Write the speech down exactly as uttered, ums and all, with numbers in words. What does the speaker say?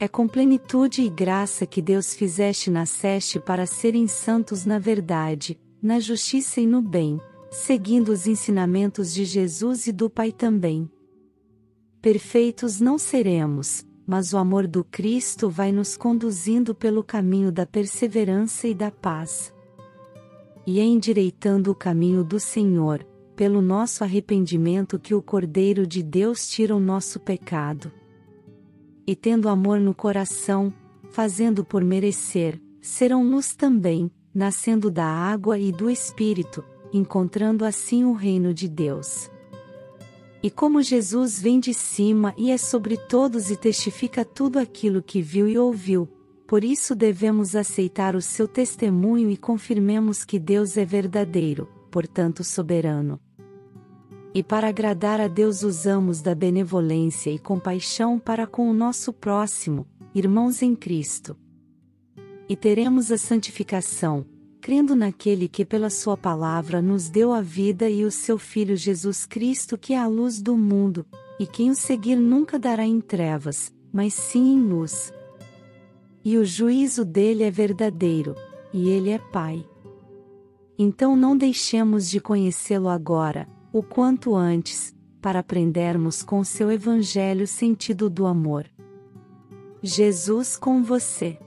É com plenitude e graça que Deus fizeste nasceste para serem santos na verdade, na justiça e no bem, seguindo os ensinamentos de Jesus e do Pai também. Perfeitos não seremos, mas o amor do Cristo vai nos conduzindo pelo caminho da perseverança e da paz. E é endireitando o caminho do Senhor, pelo nosso arrependimento que o Cordeiro de Deus tira o nosso pecado. E tendo amor no coração, fazendo por merecer, serão luz também, nascendo da água e do Espírito, encontrando assim o reino de Deus. E como Jesus vem de cima e é sobre todos e testifica tudo aquilo que viu e ouviu, por isso devemos aceitar o seu testemunho e confirmemos que Deus é verdadeiro, portanto soberano. E para agradar a Deus usamos da benevolência e compaixão para com o nosso próximo, irmãos em Cristo. E teremos a santificação, crendo naquele que pela sua palavra nos deu a vida e o seu Filho Jesus Cristo que é a luz do mundo, e quem o seguir nunca dará em trevas, mas sim em luz. E o juízo dele é verdadeiro, e ele é Pai. Então não deixemos de conhecê-lo agora, o quanto antes, para aprendermos com seu Evangelho o sentido do amor. Jesus com você.